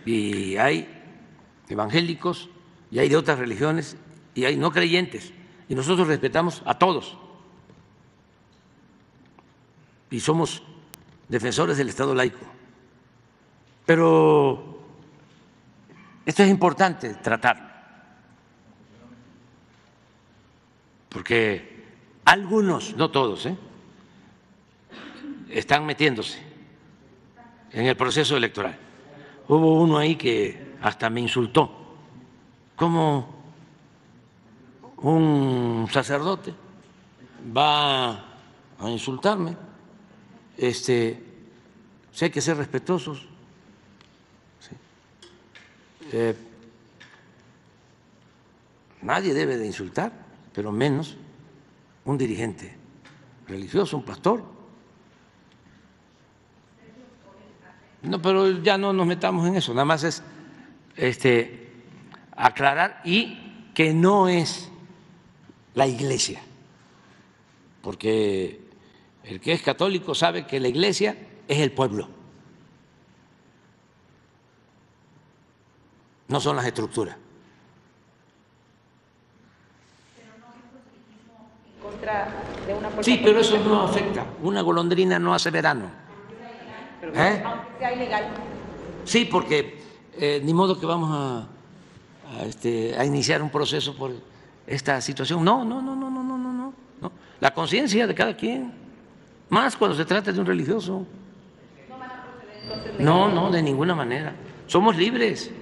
y hay evangélicos y hay de otras religiones y hay no creyentes, y nosotros respetamos a todos y somos defensores del Estado laico. Pero esto es importante tratarlo, porque algunos, no todos, están metiéndose en el proceso electoral. Hubo uno ahí que hasta me insultó, como un sacerdote va a insultarme. Si hay que ser respetuosos. Nadie debe de insultar, pero menos un dirigente religioso, un pastor. No, pero ya no nos metamos en eso, nada más es aclarar y que no es la Iglesia, porque el que es católico sabe que la Iglesia es el pueblo, no son las estructuras. De una sí, pero eso no afecta. Una golondrina no hace verano. Aunque sea ilegal. Sí, porque ni modo que vamos a iniciar un proceso por esta situación. No. La conciencia de cada quien, más cuando se trata de un religioso. ¿No van a proceder entonces? No, de ninguna manera. Somos libres.